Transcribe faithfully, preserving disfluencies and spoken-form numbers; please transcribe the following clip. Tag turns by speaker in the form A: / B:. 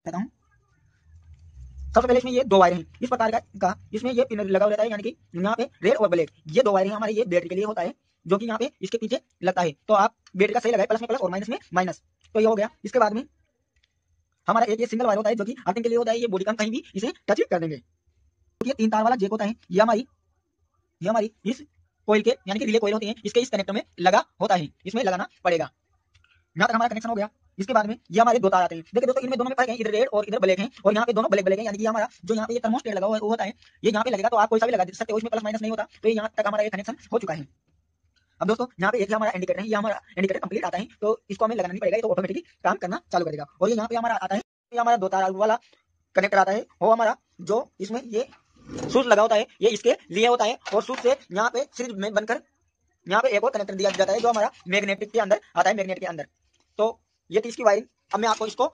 A: कहता हूँ। सबसे पहले इसमें ये दो वायर हैं इस प्रकार का, का इसमें ये पिन लगा रहता है, यानी कि यहाँ पे रेड और ब्लैक ये दो वायर हैं हमारे, ये बैटरी के लिए होता है जो कि यहाँ पे इसके पीछे लगता है। तो आप बैटरी का सही लगाए, प्लस में प्लस और माइनस में माइनस। तो ये हो गया। इसके बाद में हमारा एक ये सिंगल वायर होता है जो कि अर्थिंग के लिए होता है, ये बॉडी का कहीं भी इसे टच कर देंगे। तो ये तीन तार वाला जेक होता है, ये हमारी ये हमारी इस कोयल के यानी कि रिले कोयल होती है, इसके इस कनेक्टर में लगा होता है, इसमें लगाना पड़ेगा। यहाँ तक हमारा कनेक्शन हो गया। इसके बाद में ये हमारे दो तार आते हैं। देखिए दोस्तों, इनमें दोनों में फर्क है, इधर रेड और इधर ब्लैक है, और यहाँ पे दोनों ब्लैक ब्लैक है, यानी कि हमारा जो यहाँ पे ये थर्मोस्टेट लगा हुआ है वो होता है, ये यहाँ पे लगेगा तो आप कोई सा भी लगा सकते हो, इसमें प्लस माइनस नहीं होता। तो यहाँ तक हमारा ये कनेक्शन हो चुका है। अब दोस्तों यहाँ पे एक हमारा इंडिकेटर है, ये हमारा इंडिकेटर कंप्लीट आता है, तो इसको हमें लगाना नहीं पड़ेगा, ये तो ऑटोमेटिकली काम करना चालू कर देगा। और ये यहाँ पे हमारा आता है, ये हमारा दो तार वाला कनेक्टर आता है, वो हमारा जो इसमें ये स्विच लगा होता है, ये इसके लिए होता है, और स्विच से यहाँ पे सीरीज में बनकर यहाँ पे एक और कनेक्टर दिया जाता है जो हमारा मैग्नेटिक के अंदर आता है, मैग्नेट के अंदर। तो ये थी इसकी वायरिंग। अब मैं आपको इसको